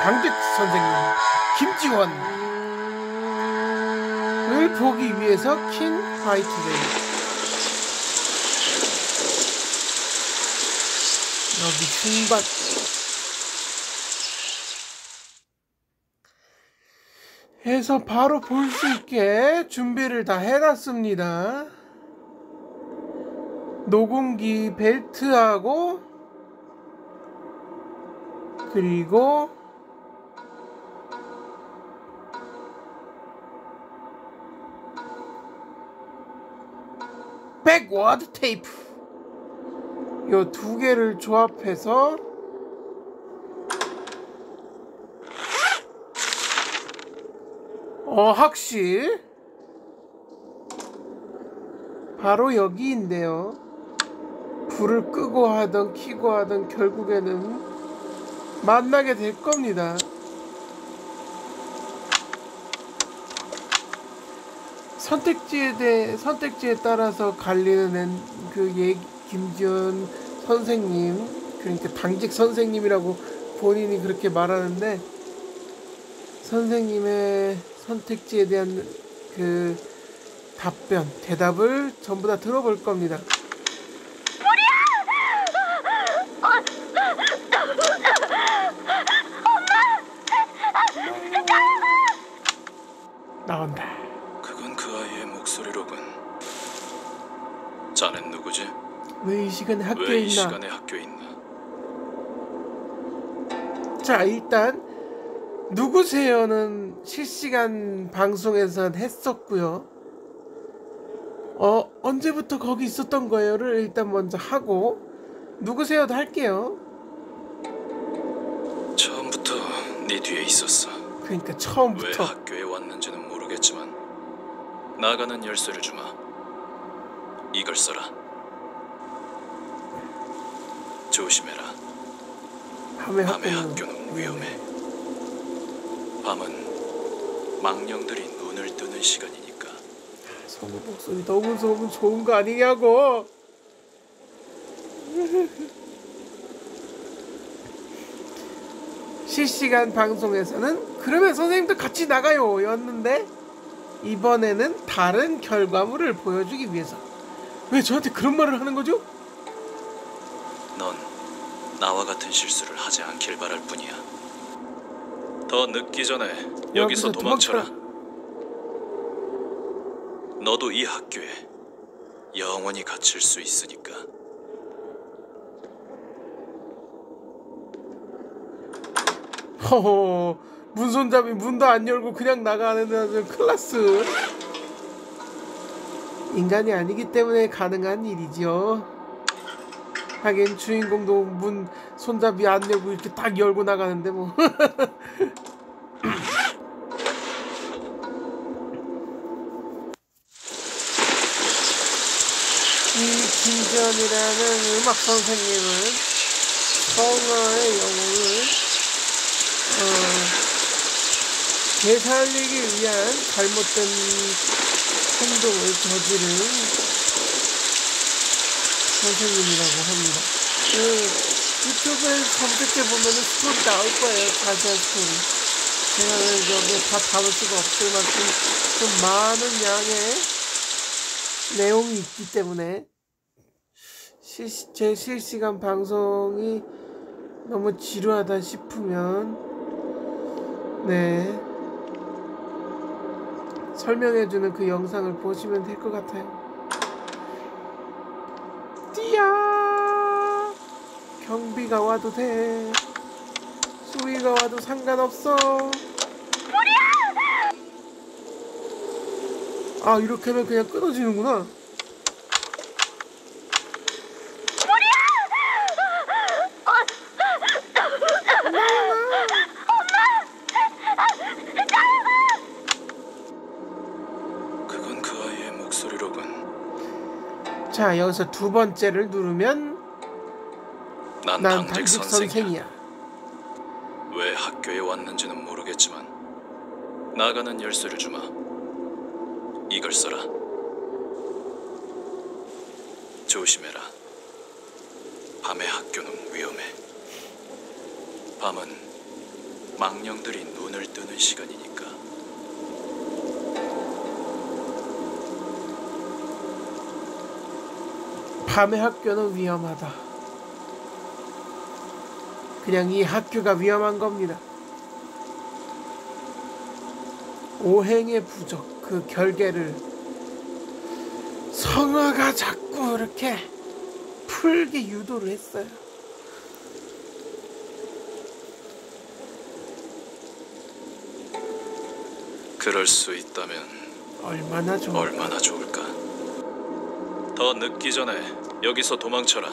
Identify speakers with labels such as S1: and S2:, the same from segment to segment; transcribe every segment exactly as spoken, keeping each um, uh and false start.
S1: 당직 선생님 김지원을 보기 위해서 킨 화이트데이. 여기 중반 해서 바로 볼 수 있게 준비를 다 해놨습니다. 노공기 벨트하고 그리고 백워드 테이프 요 두 개를 조합해서 어학실 바로 여기인데요. 불을 끄고 하던 켜고 하던 결국에는 만나게 될 겁니다. 선택지에 대해 선택지에 따라서 갈리는 그 얘기, 김지원 선생님, 그러니까 당직 선생님이라고 본인이 그렇게 말하는데, 선생님의 선택지에 대한 그 답변, 대답을 전부 다 들어볼 겁니다. 나온다.
S2: 그건 그 아이의 목소리로군. 자넨 누구지?
S1: 왜 이 시간에 학교에
S2: 왜 이
S1: 있나?
S2: 시간에 학교에 있나?
S1: 자, 일단 누구세요는 실시간 방송에서 했었고요. 어 언제부터 거기 있었던 거예요를 일단 먼저 하고 누구세요도 할게요.
S2: 처음부터 네 뒤에 있었어.
S1: 그러니까
S2: 왜
S1: 처음부터.
S2: 학교에 왔는지는 모르겠지만 나가는 열쇠를 주마. 이걸 써라. 조심해라.
S1: 밤에
S2: 밤의
S1: 학교는
S2: 학교는 위험해. 밤은 망령들이 눈을 뜨는 시간이니까.
S1: 성우 목소리 너무 너무 좋은 거 아니냐고. 실시간 방송에서는 그러면 선생님도 같이 나가요 였는데, 이번에는 다른 결과물을 보여주기 위해서 왜 저한테 그런 말을 하는 거죠?
S2: 넌 나와 같은 실수를 하지 않길 바랄 뿐이야. 더 늦기 전에 여기서,
S1: 여기서
S2: 도망쳐라.
S1: 도망쳐라.
S2: 너도 이 학교에 영원히 갇힐 수 있으니까.
S1: 허허, 문손잡이 문도 안 열고 그냥 나가는 아주 클라스. 인간이 아니기 때문에 가능한 일이죠. 하긴 주인공도 문 손잡이 안 열고 이렇게 딱 열고 나가는데 뭐. 이 김지원이라는 음악 선생님은 성어의 영혼을 어, 되살리기 위한 잘못된 행동을 저지른 선생님이라고 합니다. 그 유튜브에 검색해보면 스토리 나올 거예요. 자세한 스토리. 제가 여기에 다 담을 수가 없을 만큼 좀 많은 양의 내용이 있기 때문에 실시, 제 실시간 방송이 너무 지루하다 싶으면 네 설명해주는 그 영상을 보시면 될 것 같아요. 띠야, 경비가 와도 돼, 수위가 와도 상관없어. 아, 이렇게 하면 그냥 끊어지는구나.
S2: 그건 그 아이의 목소리로군.
S1: 자, 여기서 두 번째를 누르면
S2: 난,
S1: 난
S2: 당직,
S1: 당직
S2: 선생이야.
S1: 선생이야.
S2: 왜 학교에 왔는지는 모르겠지만 나가는 열쇠를 주마. 이걸 써라. 조심해라. 밤의 학교는 위험해. 밤은 망령들이 눈을 뜨는 시간이니까.
S1: 밤의 학교는 위험하다. 그냥 이 학교가 위험한 겁니다. 오행의 부적, 그 결계를 성화가 자꾸 이렇게 풀게 유도를 했어요.
S2: 그럴 수 있다면
S1: 얼마나 좋을까?
S2: 얼마나 좋을까. 더 늦기 전에 여기서 도망쳐라.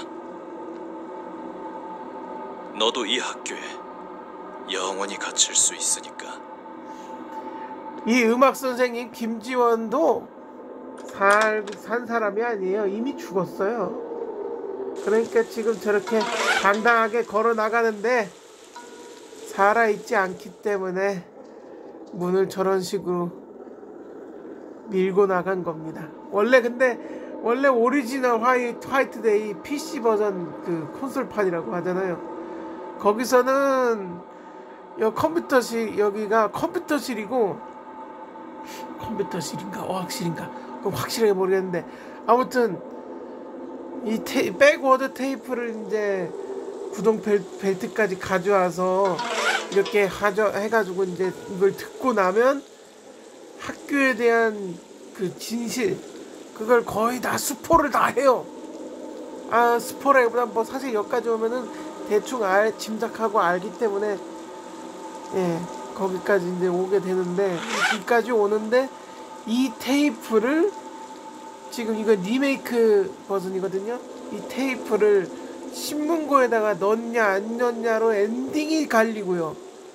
S2: 너도 이 학교에 영원히 갇힐 수 있으니까.
S1: 이 음악 선생님 김지원도 살, 산 사람이 아니에요. 이미 죽었어요. 그러니까 지금 저렇게 당당하게 걸어 나가는데 살아있지 않기 때문에 문을 저런 식으로 밀고 나간 겁니다. 원래 근데 원래 오리지널 화이트, 화이트데이 피씨 버전 그 콘솔판이라고 하잖아요. 거기서는 여 컴퓨터실, 여기가 컴퓨터실이고, 컴퓨터실인가 어학실인가 그럼 확실하게 모르겠는데, 아무튼 이 테이, 백워드 테이프를 이제 구동 벨, 벨트까지 가져와서 이렇게 가져 해가지고 이제 이걸 듣고 나면 학교에 대한 그 진실, 그걸 거의 다 스포를 다 해요. 아, 스포라기보다 뭐 사실 여기까지 오면은 대충 알, 짐작하고 알기 때문에, 예, 거기까지 이제 오게 되는데, 여기까지 오는데 이 테이프를 지금 이거 리메이크 버전이거든요. 이 테이프를 신문고에다가 넣냐 안 넣냐로 엔딩이 갈리고요.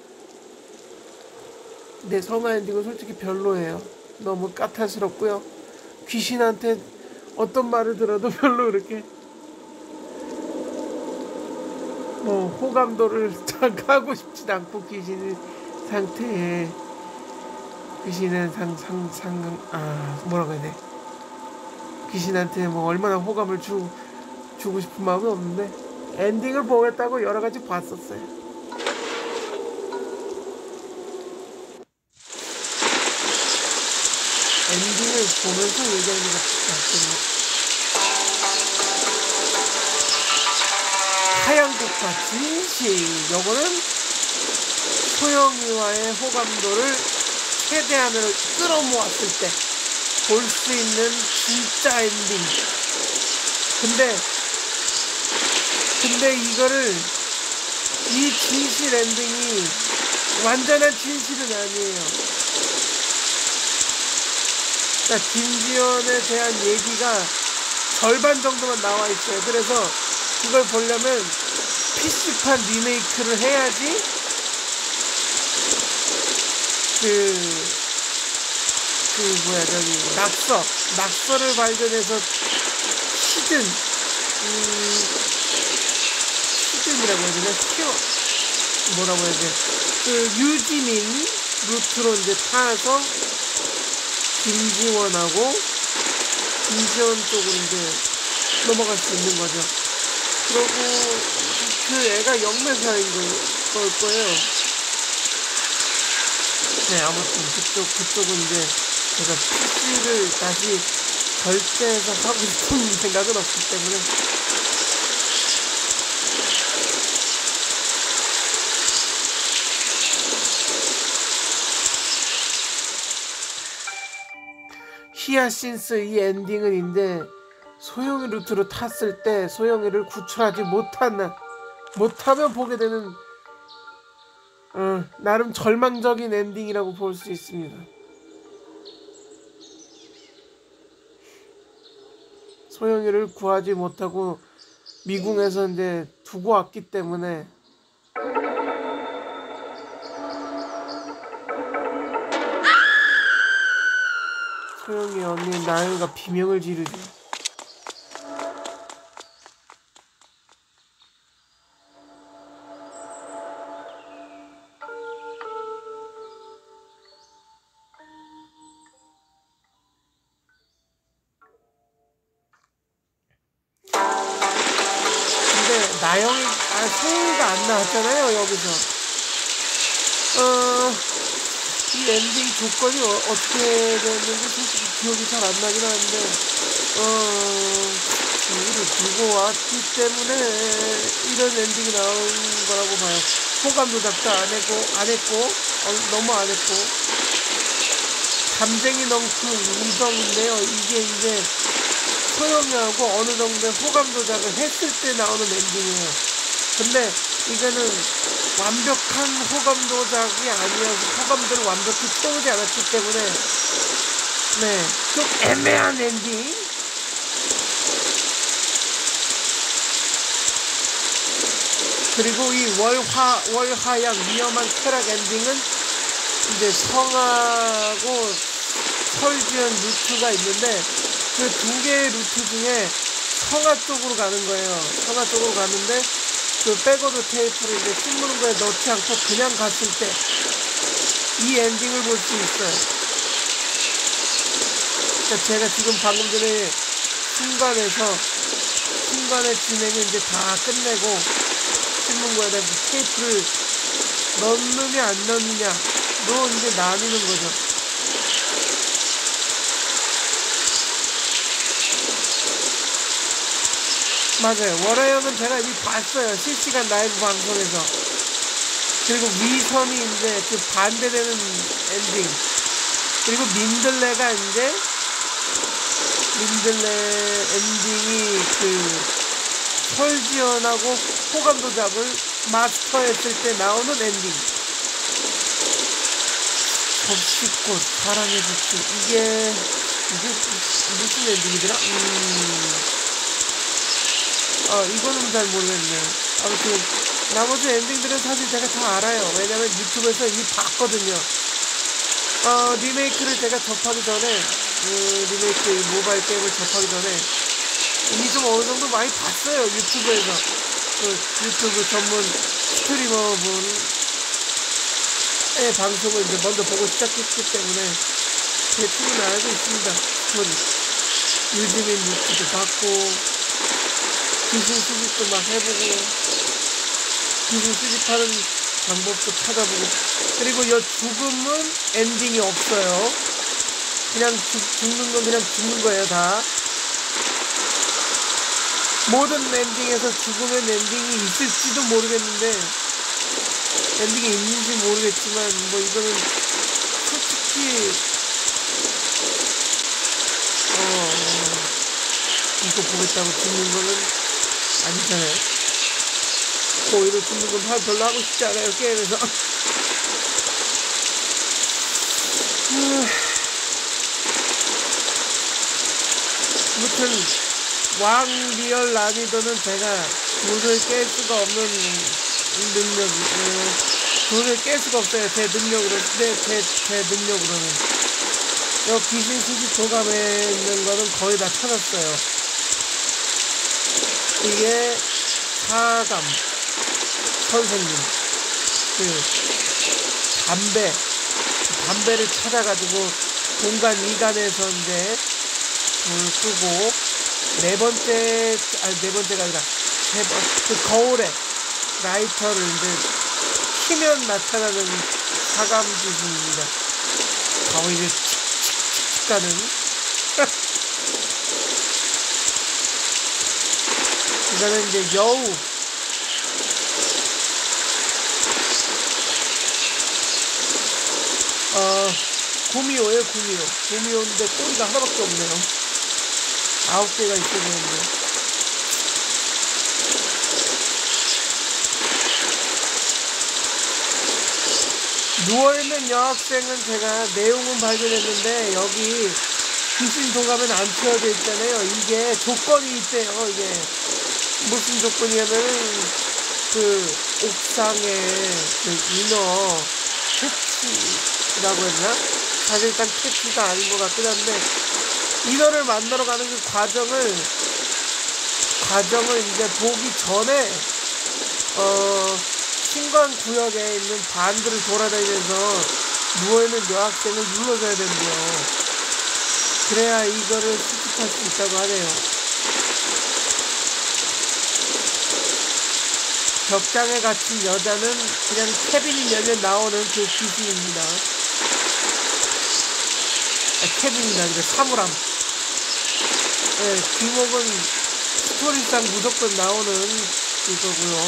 S1: 근데 성화 엔딩은 솔직히 별로예요. 너무 까탈스럽고요. 귀신한테 어떤 말을 들어도 별로 그렇게 뭐 호감도를 하고 싶진 않고, 귀신 상태에 귀신은 상상상 아 뭐라고 해야 돼? 귀신한테 뭐 얼마나 호감을 주 주고 싶은 마음은 없는데, 엔딩을 보겠다고 여러 가지 봤었어요. 엔딩을 보면서 얘기하는 것 같거든요. 하얀국화 진실, 요거는 소영이와의 호감도를 최대한으로 끌어모았을 때 볼 수 있는 진짜 엔딩. 근데 근데 이거를, 이 진실 엔딩이 완전한 진실은 아니에요. 그러니까 김지연에 대한 얘기가 절반 정도만 나와 있어요. 그래서 이걸 보려면 피씨판 리메이크를 해야지 그, 그 뭐야 저기 낙서 낙서를 발견해서 히든 음, 히든이라고 해야 되나? 튀어 뭐라고 해야 돼? 그 유지민 루트로 이제 타서 김지원하고 김지원 쪽으로 이제 넘어갈 수 있는 거죠. 그리고 그 애가 영매사인 걸 거예요. 네, 아무튼 그쪽 그쪽은 이제 제가 피씨를 다시 결제해서 하고 싶은 생각은 없기 때문에. 히아신스 이 엔딩은 이제 소영이 루트로 탔을 때 소영이를 구출하지 못하는 못하면 보게 되는 어, 나름 절망적인 엔딩이라고 볼 수 있습니다. 소영이를 구하지 못하고 미궁에서 이제 두고 왔기 때문에 소영이 언니 나영이가 비명을 지르죠. 근데 나영이, 아, 소영이가 안 나왔잖아요 여기서. 어, 이 엔딩 조건이 어, 어떻게 됐는지 솔직히 기억이 잘 안 나긴 하는데, 어, 여기를 들고 왔기 때문에 이런 엔딩이 나온 거라고 봐요. 호감 조작도 안 했고, 안 했고, 어, 너무 안 했고, 감정이 넘친 우정인데요. 이게 이제 소영이하고 어느 정도 호감 조작을 했을 때 나오는 엔딩이에요. 근데 이거는 완벽한 호감 조작이 아니어서 호감들을 완벽히 채우지 않았기 때문에 네, 좀 애매한 엔딩. 그리고 이 월화 월화양 위험한 쾌락 엔딩은 이제 성하고 설지연 루트가 있는데 그 두 개의 루트 중에 성하 쪽으로 가는 거예요. 성하 쪽으로 가는데 그 백워드 테이프를 이제 신문고에 넣지 않고 그냥 갔을 때 이 엔딩을 볼 수 있어요. 그러니까 제가 지금 방금 전에 순간에서 순간의 진행을 이제 다 끝내고 신문고에다 테이프를 넣느냐 안 넣느냐로 이제 나뉘는 거죠. 맞아요. 월화형은 제가 이미 봤어요. 실시간 라이브 방송에서. 그리고 위선이 이제 그 반대되는 엔딩. 그리고 민들레가 이제 민들레 엔딩이 그 설지연하고 호감 조작을 마스터했을 때 나오는 엔딩. 접시꽃 사랑의 법칙. 이게 이게 무슨 엔딩이더라? 음. 어, 이거는 잘 모르겠네요. 아무튼 나머지 엔딩들은 사실 제가 다 알아요. 왜냐면 유튜브에서 이미 봤거든요. 어, 리메이크를 제가 접하기 전에 그 리메이크 모바일 게임을 접하기 전에 이미 좀 어느 정도 많이 봤어요. 유튜브에서. 그 유튜브 전문 스트리머 분의 방송을 이제 먼저 보고 시작했기 때문에 대충은 알고 있습니다. 스토리. 유지민 유튜브 봤고 귀신 수집도 막 해보고 귀신 수집하는 방법도 찾아보고 그리고 이 죽음은 엔딩이 없어요. 그냥 죽, 죽는 건 그냥 죽는 거예요. 다 모든 엔딩에서 죽음의 엔딩이 있을지도 모르겠는데 엔딩이 있는지 모르겠지만 뭐 이거는 솔직히 어 이거 보겠다고 죽는 거는 아니잖아요. 오히려 죽는 건 별로 하고 싶지 않아요. 게임에서. 아무튼 왕리얼 난이도는 제가 돈을 깰 수가 없는 능력, 어, 돈을 깰 수가 없어요. 제 능력으로, 네, 제, 제 능력으로는. 여 귀신 수집 도감에 있는 거는 거의 다 찾았어요. 이게 사감 선생님 그 담배 담배를 찾아가지고 공간 이간에서 이제 불 끄고 네 번째 아니 네 번째가 아니라 세 번 그 거울에 라이터를 이제 키면 나타나는 사감 기술입니다. 거울이 칙칙칙칙 가는 그다음에 이제 여우 어 구미호예요. 구미호 구미호인데 꼬리가 하나밖에 없네요. 아홉 개가 있어야 되는데 누워있는 여학생은 제가 내용은 발견했는데 여기 귀신 도감은 안 채워져 있잖아요. 이게 조건이 있대요. 이게 무슨 조건이냐면은 그 옥상에 그 인어 퇴치라고 했나? 사실 일단 퇴치가 아닌 것 같긴 한데 인어를 만나러 가는 그 과정을 과정을 이제 보기 전에 어 신관 구역에 있는 반들을 돌아다니면서 누워있는 여학생을 눌러줘야 된대요. 그래야 이거를 수집할 수 있다고 하네요. 벽장에 갇힌 여자는 그냥 캐빈이 열면 나오는 그 귀신입니다. 아, 캐빈이 아니라 사물함. 네, 귀목은 스토리상 무조건 나오는 그거고요.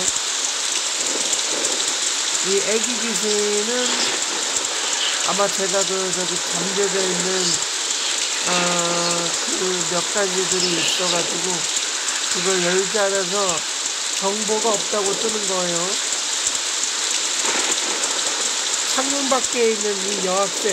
S1: 이 애기 귀신은 아마 제가 그 저기 잠겨져 있는 어, 그 몇 가지들이 있어가지고 그걸 열지 않아서 정보가 없다고 뜨는 거예요. 창문 밖에 있는 이 여학생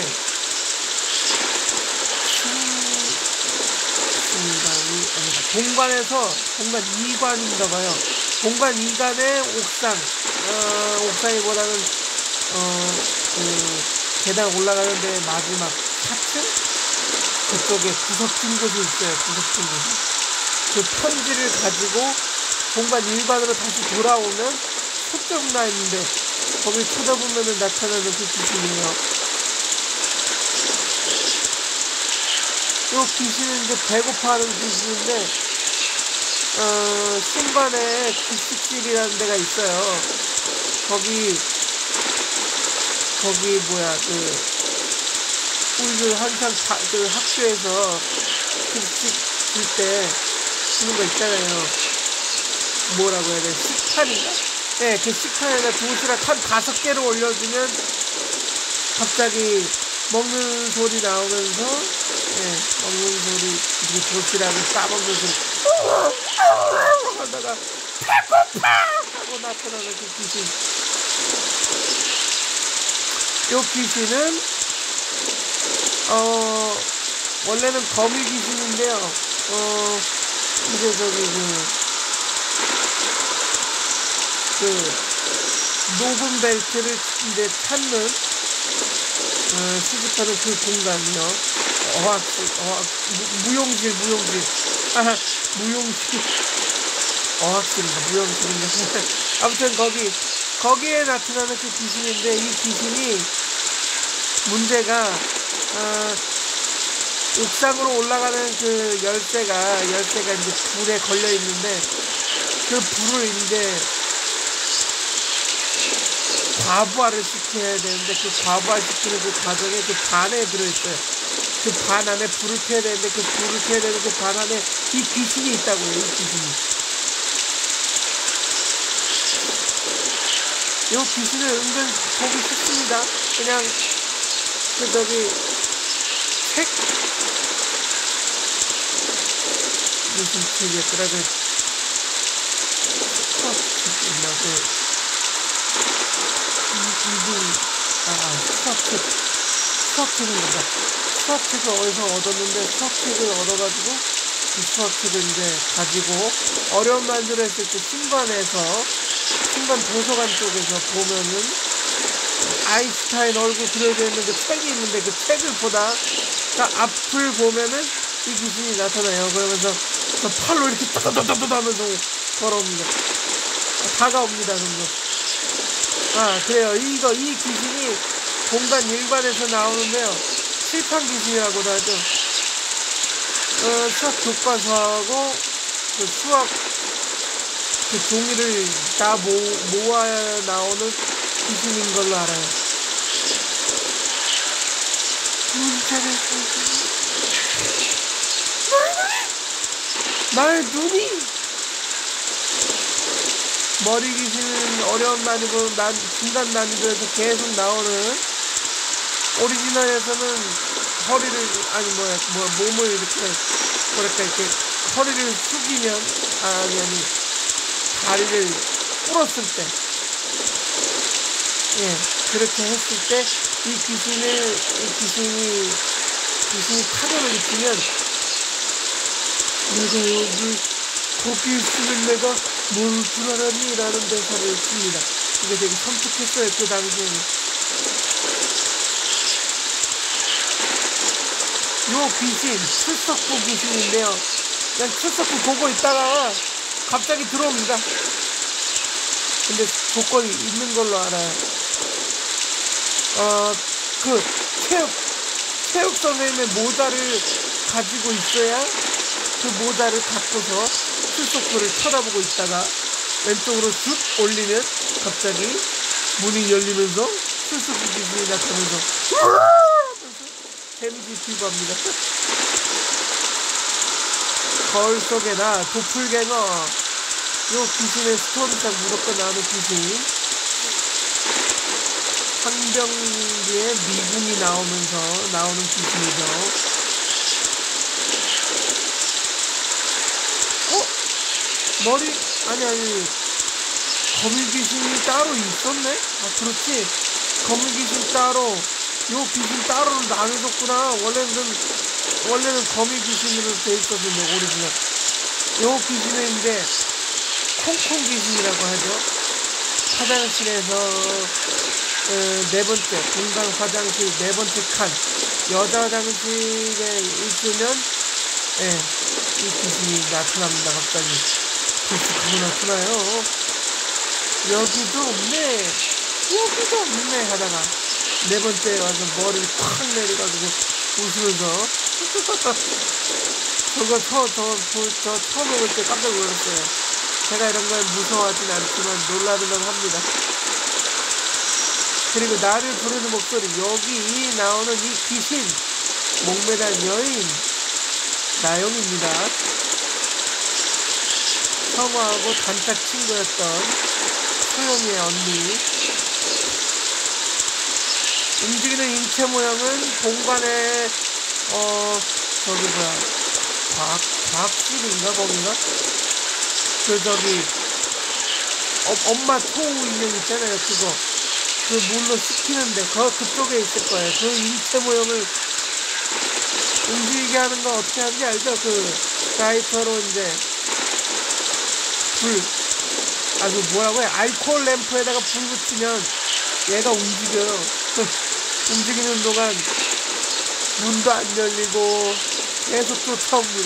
S1: 본관에서 본관 이 관인가봐요. 본관 이 관의 옥상 어, 옥상이보다는 어, 그 계단 올라가는데 마지막 사 층? 그쪽에 구석진 곳이 있어요. 구석진 곳이. 그 편지를 가지고 본관 일 관으로 다시 돌아오면 소쩍 나 있는데 거기 쳐다보면 나타나는 그 귀신이에요. 이 귀신은 이제 배고파하는 귀신인데 어, 신관에 기식실이라는 데가 있어요. 거기 거기 뭐야 그 우리들 항상 다, 그 학교에서 급식 줄 때 주는 거 있잖아요. 뭐라고 해야 돼? 식판인가? 네, 그 식판에다 도시락 한 다섯 개를 올려주면 갑자기 먹는 소리 나오면서, 네, 먹는 소리, 그리고 도시락을 싸먹는 소리, 하다가 배고파! 하고 나타나는 그 귀신. 요 귀신은 어, 원래는 거미 귀신인데요. 어, 이제 저기 그, 그, 녹음 벨트를 이제 찾는, 어, 수집하는 그 공간이요. 어학실, 어학, 무, 무용실, 무용실. 아, 무용실. 어학실인가, 무용실인가. 아무튼 거기, 거기에 나타나는 그 귀신인데, 이 귀신이 문제가, 어, 옥상으로 올라가는 그 열쇠가, 열쇠가 이제 불에 걸려 있는데, 그 불을 이제 과부하를 시켜야 되는데, 그 과부하 시키는 그 과정에 그 반에 들어있어요. 그 반 안에 불을 켜야 되는데, 그 불을 켜야 되는 그 반 안에 이 귀신이 있다고요, 이 귀신이. 이 귀신을 은근 보기 쉽습니다. 그냥, 그, 저기, 책? 무슨 책이었더라, 그, 수학 책 있나, 그, 이분, 아, 수학책, 수학책인 건가? 수학책을 어디서 얻었는데, 수학책을 얻어가지고, 그 수학책을 이제 가지고, 어려운 만들어 했을 때 신관에서, 신관 도서관 쪽에서 보면은, 아인슈타인 얼굴 그려져 있는 그 책이 있는데, 그 책을 보다, 그 앞을 보면은, 이 귀신이 나타나요. 그러면서, 그 팔로 이렇게 따다다다다 하면서 걸어옵니다. 다가옵니다, 정도. 아, 그래요. 이거, 이 귀신이 공간 일관에서 나오는데요. 칠판 귀신이라고도 하죠. 어, 수학 교과서하고, 그 수학, 그 종이를 다 모, 모아 나오는 귀신인 걸로 알아요. 문자를 나의 눈이! 머리 귀신은 어려운 난이도, 난, 중간 난이도에서 계속 나오는, 오리지널에서는 허리를, 아니, 뭐야, 뭐, 몸을 이렇게, 뭐랄까, 이렇게, 허리를 숙이면, 아니, 아니, 다리를 풀었을 때, 예, 그렇게 했을 때, 이 귀신을, 이 귀신이, 귀신이 타격을 입히면, 내가 여기 거기 있으면 내가 뭘 줄 알았니? 라는 대사를 씁니다. 이게 되게 섬뜩했어요, 그 당시에는. 요 귀신, 출석부 귀신인데요. 그냥 출석부 보고 있다가 갑자기 들어옵니다. 근데 조건이 있는 걸로 알아요. 어, 그, 체육, 체육 선생님의 모자를 가지고 있어야 그 모자를 갖고서 출석부를 쳐다보고 있다가 왼쪽으로 쑥 올리면 갑자기 문이 열리면서 수수기 귀신이 나타나면서 하면서 데미지 피부합니다. 거울 속에나 도플갱어, 요 귀신의 스토리상 무조건 나오는 귀신. 황병기에 미궁이 나오면서 나오는 귀신이죠. 어? 머리 아니 아니 거미 귀신이 따로 있었네? 아 그렇지, 거미 귀신 따로, 요 귀신 따로 나눠줬구나. 원래는 원래는 거미 귀신으로 돼 있었는데 오리지널. 요 귀신은 이제 콩콩 귀신이라고 하죠. 화장실에서 어, 네 번째 공간 화장실 네 번째 칸 여자 화장실에 있으면 예, 이 귀신이 나타납니다. 갑자기 불쑥하고 나타나요. 여기도 없네, 여기도 없네 하다가 네 번째에 와서 머리를 콱 내려가지고 웃으면서 저거 저, 저, 저, 저 처음 먹을 때 깜짝 놀랐어요. 제가 이런 걸 무서워하진 않지만 놀라기만 합니다. 그리고 나를 부르는 목소리, 여기 나오는 이 귀신, 목매단 여인 나영입니다. 성화하고 단짝 친구였던 소영이의 언니. 움직이는 인체 모양은 공간에 어 저기 뭐야 과학 과학실인가 거기가 그 저기 어, 엄마 토우 인형 있잖아요. 그거 그 물로 식히는데 그 그쪽에 있을 거예요. 그 인체 모형을 움직이게 하는 거 어떻게 하는지 알죠? 그 라이터로 이제 불, 아 그 뭐라고 해? 알코올 램프에다가 불 붙이면 얘가 움직여요. 움직이는 동안 문도 안 열리고 계속 쫓아옵니다.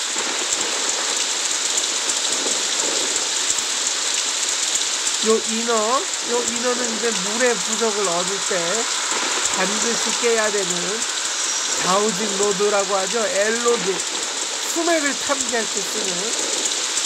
S1: 요 인어, 요 인어는 이제 물의 부적을 얻을 때 반드시 깨야 되는 다우징 로드라고 하죠. 엘로드, 수맥을 탐지할 때 쓰는.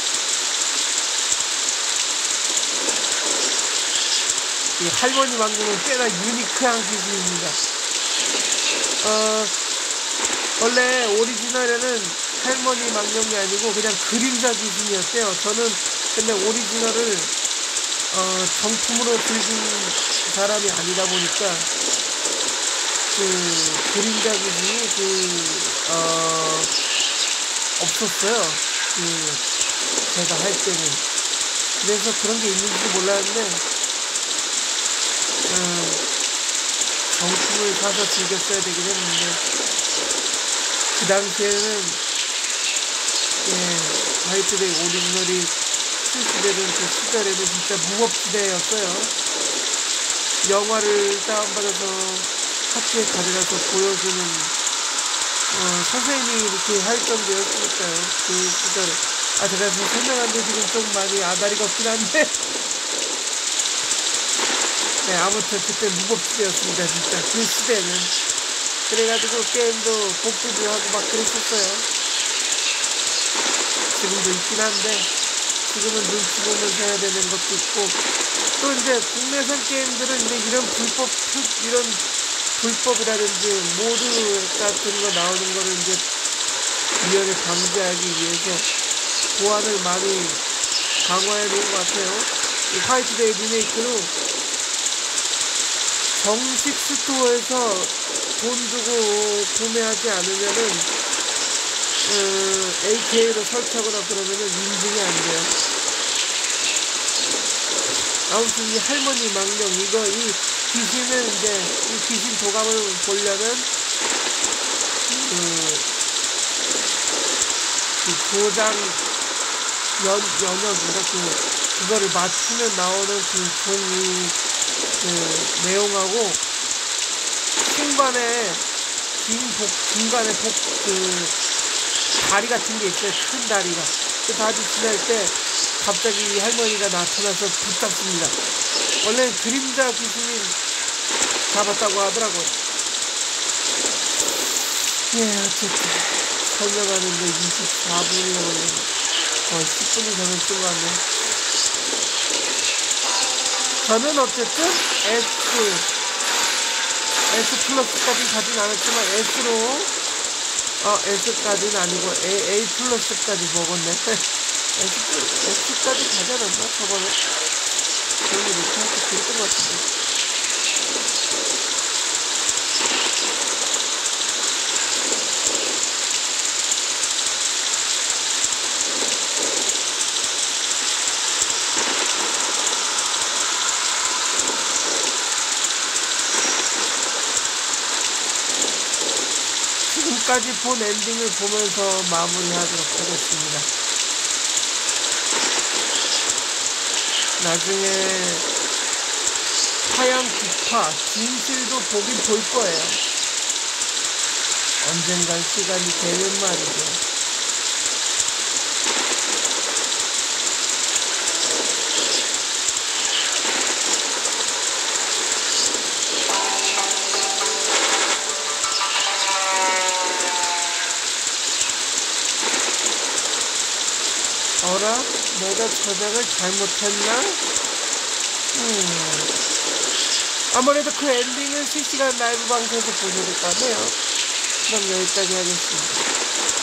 S1: 이 할머니 망고는 꽤나 유니크한 기술입니다. 어, 원래 오리지널에는 할머니 망령이 아니고 그냥 그림자 귀신이었대요. 저는 근데 오리지널을 어, 정품으로 들긴 사람이 아니다 보니까 그 그림자 귀신이 그 어, 없었어요. 그 제가 할 때는. 그래서 그런 게 있는지도 몰랐는데 음, 정품을 사서 즐겼어야 되긴 했는데 그 당시에는 예, 화이트데이 오리지널이 출시되는 그 시절에는 진짜 무법지대였어요. 영화를 다운받아서 학교에 가져가서 보여주는 어, 선생님이 이렇게 할 정도였으니까요. 그 시절에. 아 제가 지금 설명하는데 지금 좀 많이 아다리가 없긴 한데 네, 아무튼 그때 무법시대였습니다. 진짜 그 시대는. 그래가지고 게임도 복구도 하고 막 그랬었어요. 지금도 있긴 한데 지금은 눈치 보면서 해야 되는 것도 있고, 또 이제 국내산 게임들은 이제 이런 불법 이런 불법이라든지 모드 같은 거 나오는 거를 이제 미연에 방지하기 위해서 보안을 많이 강화해 놓은 것 같아요. 이 화이트데이 리메이크로 정식 스토어에서 돈 주고 구매하지 않으면은 어, 에이케이로 설치하거나 그러면은 인증이 안 돼요. 아무튼 이 할머니 망령 이거 이 귀신은 이제 이 귀신 도감을 보려면 그, 그 도장 연 연역인가 그 그거를 맞추면 나오는 그 종이 그 내용하고 신관에 긴 복, 중간에 복, 그 다리 같은 게 있어요. 큰 다리가. 그 다리 지날 때 갑자기 이 할머니가 나타나서 붙잡습니다. 원래 그림자 귀신이 잡았다고 하더라고요. 예, 어쨌든 설명하는데 이십사 분이 걸리네. 거의 십 분이 더 넘은 것 같네. 저는 어쨌든 S S 플러스까지 가진 않았지만 S로 어 S까지는 아니고 A, A 플러스까지 먹었네. S, S까지 가지 않았나 저번에? 기억이 못하니까 그랬던 것 같은데. 지금까지 본 엔딩을 보면서 마무리하도록 하겠습니다. 나중에 하얀 구파 진실도 보긴 볼 거예요. 언젠간 시간이 되면 말이죠. 어라? 내가 저장을 잘못했나? 음. 아무래도 그 엔딩은 실시간 라이브 방송에서 보셔야 될 것 같네요. 그럼 여기까지 하겠습니다.